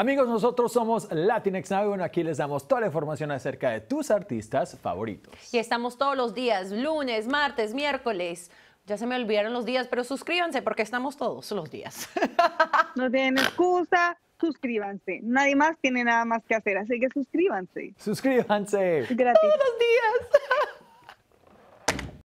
Amigos, nosotros somos Latinx Now y bueno, aquí les damos toda la información acerca de tus artistas favoritos. Y estamos todos los días, lunes, martes, miércoles. Ya se me olvidaron los días, pero suscríbanse porque estamos todos los días. No tienen excusa, suscríbanse. Nadie más tiene nada más que hacer, así que suscríbanse. Suscríbanse. Gratis. Todos los días.